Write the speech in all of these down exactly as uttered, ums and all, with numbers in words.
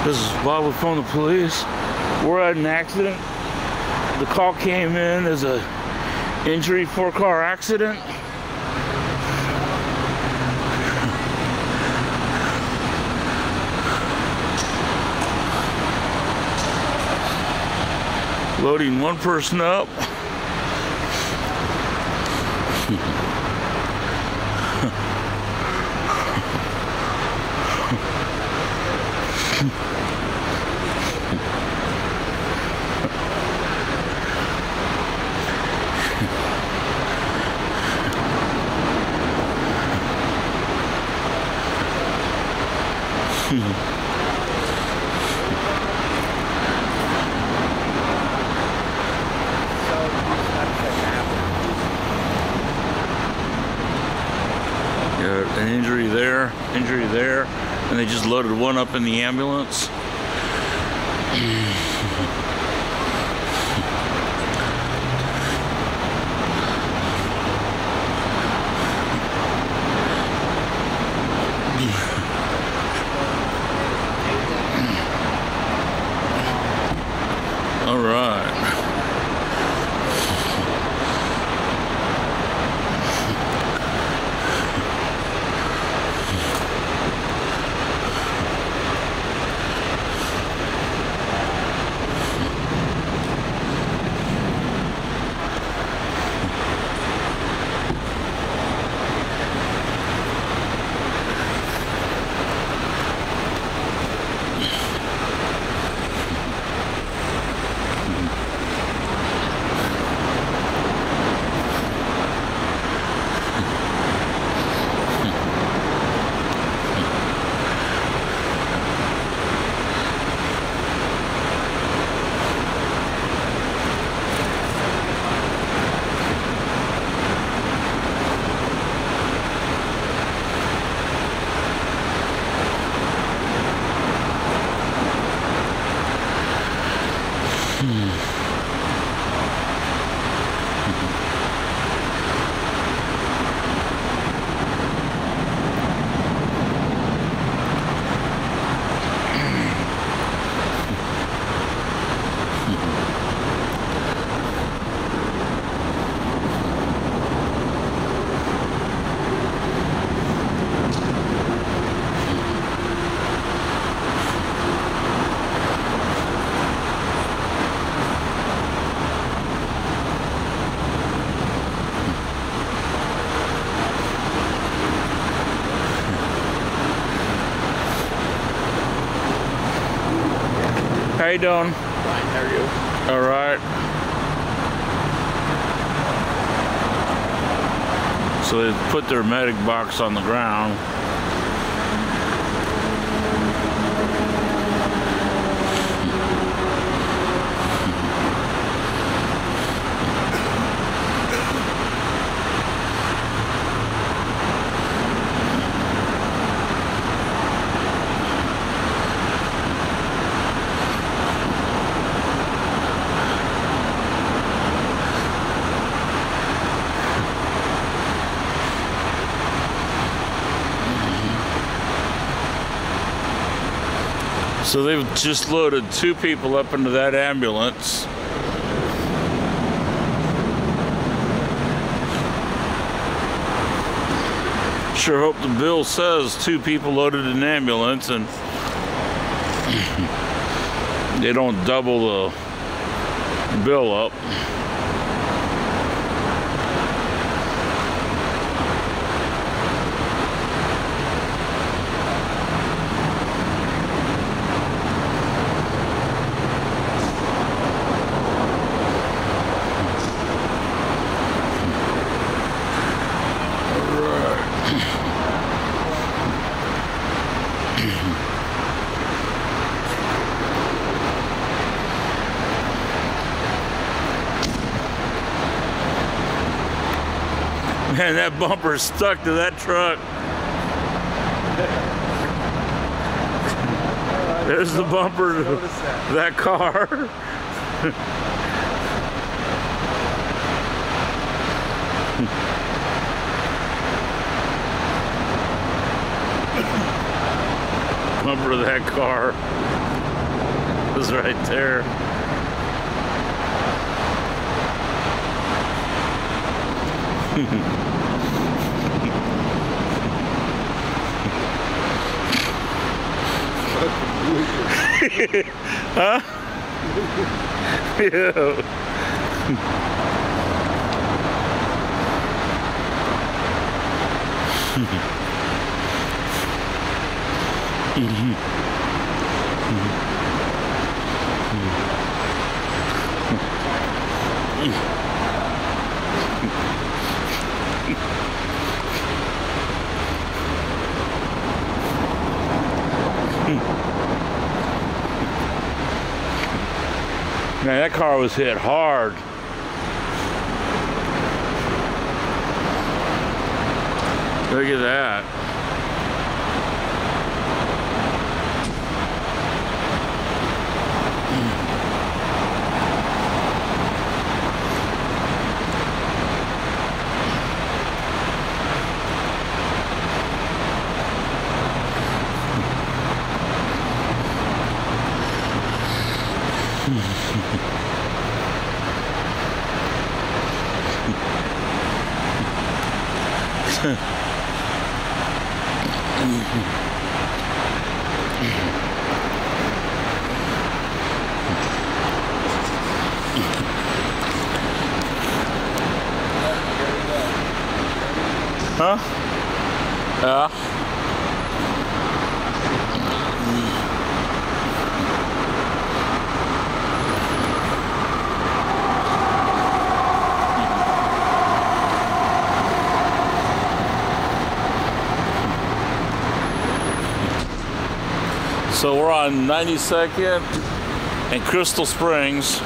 This is Bob with Phone the Police. We're at an accident. The call came in as a injury for car accident. Loading one person up. Got an injury there, injury there, and they just loaded one up in the ambulance. All right. How you doing? Fine, how are you? All right. So they put their medic box on the ground. So they've just loaded two people up into that ambulance. Sure hope the bill says two people loaded in an ambulance and they don't double the bill up. Man, that bumper's stuck to that truck. There's the bumper to that car. Bumper of that car. was right there. Huh? Yeah. Man, that car was hit hard. Look at that. Huh? Yeah. So we're on ninety-second and Crystal Springs.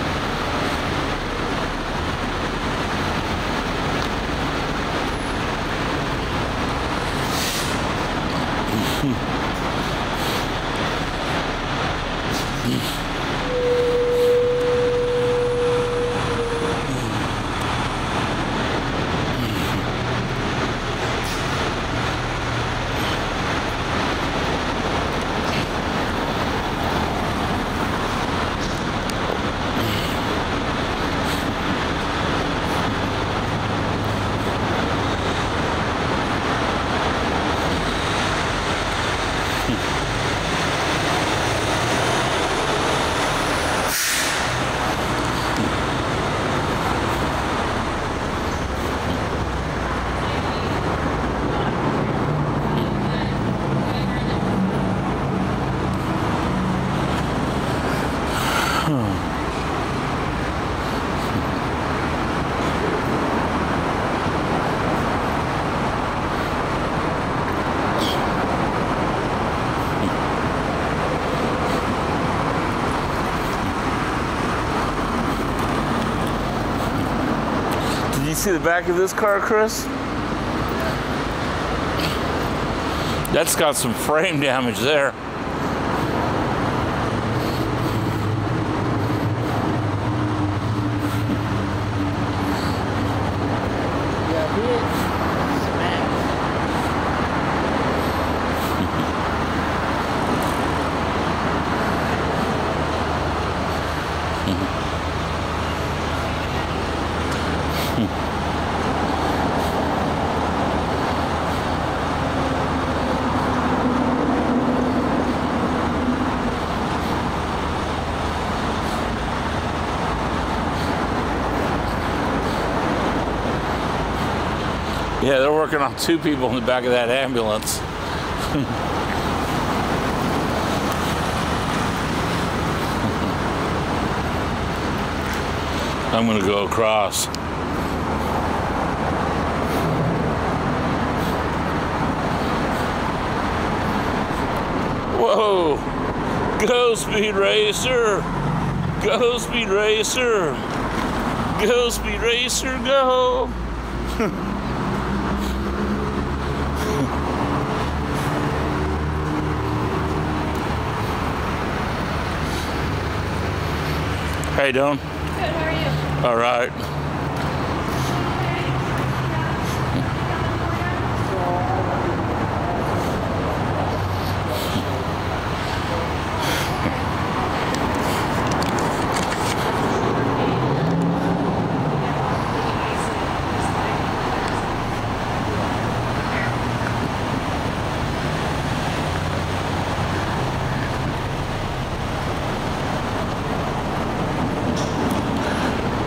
Did you see the back of this car, Chris? That's got some frame damage there. Yeah, they're working on two people in the back of that ambulance. I'm gonna go across. Whoa! Go, Speed Racer! Go, Speed Racer! Go, Speed Racer, go! How you doing? Good, how are you? All right.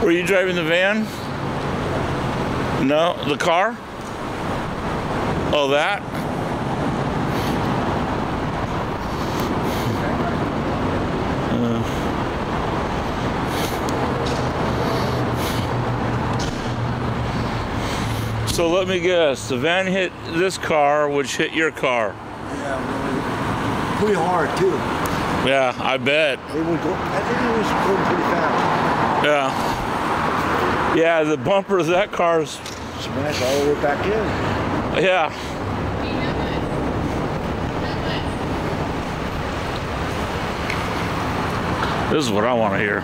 Were you driving the van? No, the car? Oh, that? Uh. So let me guess, the van hit this car, which hit your car. Yeah, pretty hard too. Yeah, I bet. It was go, I think it was going pretty fast. Yeah. Yeah, the bumper of that car's smashed all the way back in. Yeah. This is what I want to hear.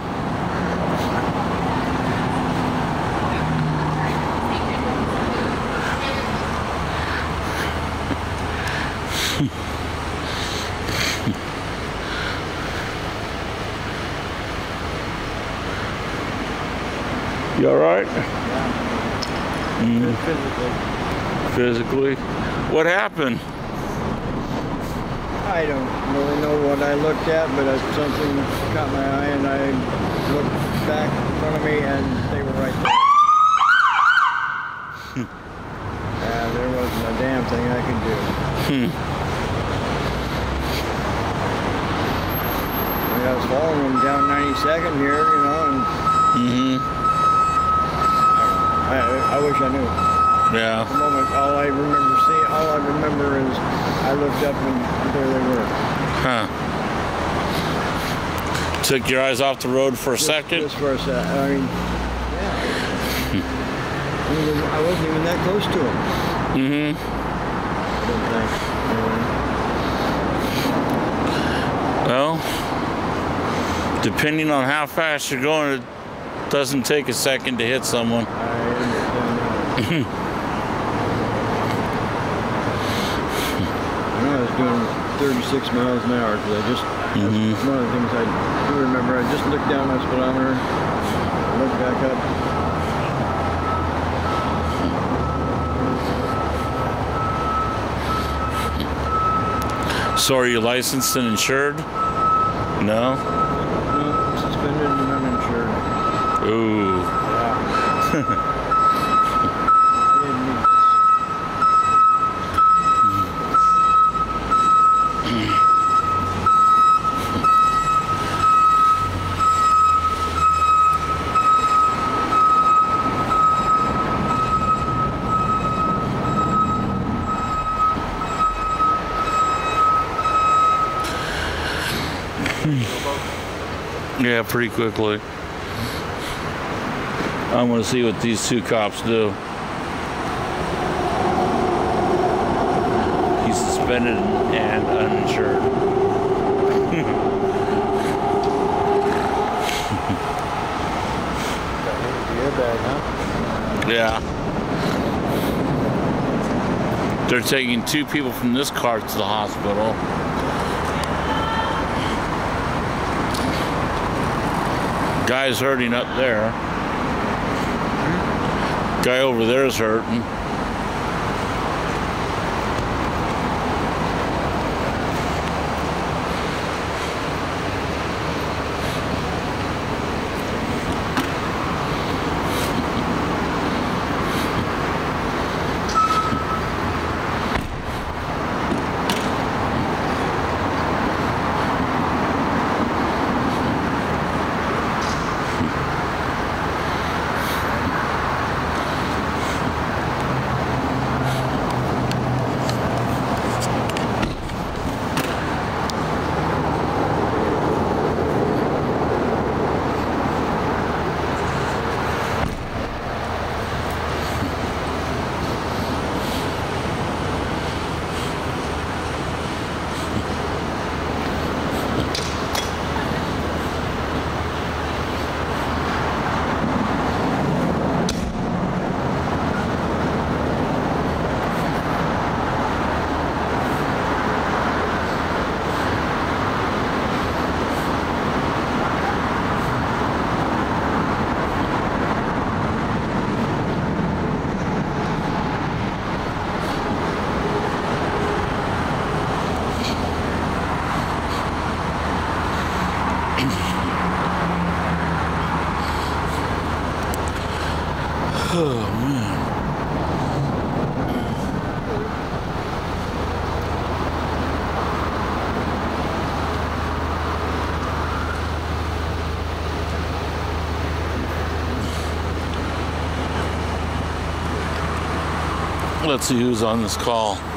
You all right? Yeah. Mm. Physically. Physically? What happened? I don't really know what I looked at, but something caught my eye and I looked back in front of me and they were right there. Yeah, there wasn't a damn thing I could do. Hmm. I was following them down ninety-second here, you know, and Mm-hmm. I, I wish I knew. Yeah. At the moment, all I remember seeing, all I remember is I looked up and there they were. Huh. Took your eyes off the road for a just, second? Just for a second. I mean, yeah. I, mean, I wasn't even that close to them. Mm-hmm. I don't think. Well, depending on how fast you're going, it doesn't take a second to hit someone. I understand that. I know I was doing thirty-six miles an hour because I just, Mm-hmm. that's one of the things I do remember. I just looked down my speedometer, looked back up. So are you licensed and insured? No? No, suspended and uninsured. Ooh. Yeah. I didn't need Yeah, pretty quickly. I'm going to see what these two cops do. He's suspended and uninsured. Yeah. They're taking two people from this car to the hospital. Guy's hurting up there. Guy over there is hurting. Oh, man. Let's see who's on this call.